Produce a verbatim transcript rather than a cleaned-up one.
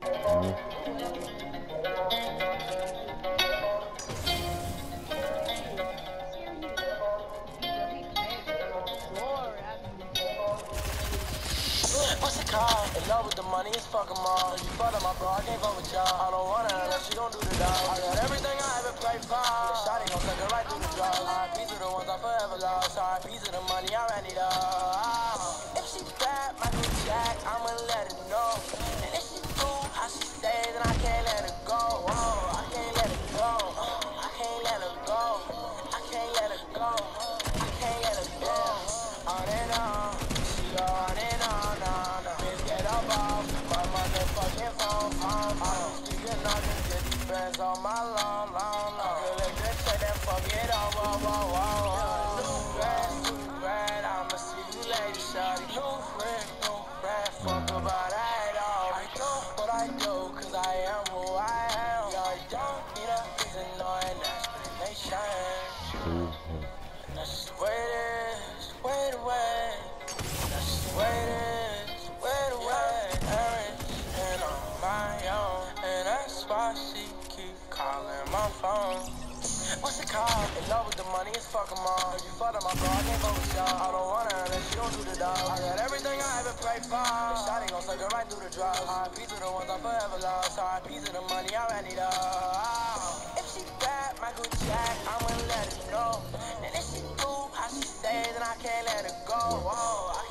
Mhm. What's it called? In love with the money, it's fuck 'em all. You fuck up my bro, I can't fuck with y'all. I don't want her unless she gon' do the dog. I got everything I ever prayed for. Yeah, shawty gon' take it right through the drugs. R I P to the ones I forever lost. R I P to the money, I ran it up. If she bad, Michael Jack, I'ma let her know. And if she do how she say, then I can't let her go. Whoa, I can't let her go. I can't let her go. I can't let her go. I can't let her go. On and on, she go on and on, on, on. Bitch, get up off my motherfucking phone, phone, phone. Speaking of just get these bands on my long, long, long. Collect that check, then fuck it all, whoa, whoa, whoa. New grad, new grad, I'ma see you later, shawty. New friend, new friend, fuck about that all. I do what I do, cause I am who I am. Yeah, I don't need a reason, no, and explanation. Mhm. And that's just the way it is, way the way. That's just the way it is, way the way. Parents and on my own, and that's why she keep calling my phone. What's it called? In love with the money, it's fuck 'em all. If you fuck up my bro, I can't fuck with y'all. I don't want her unless she gon' do the dog. I got everything I ever prayed for. The shawty gon' suck it right through the drugs. R I P to the ones I forever lost. R I P to the money, I ran it up. If she bad, Michael Jack, I'ma let her know. And if she do how she say, then I can't let her go. Whoa, I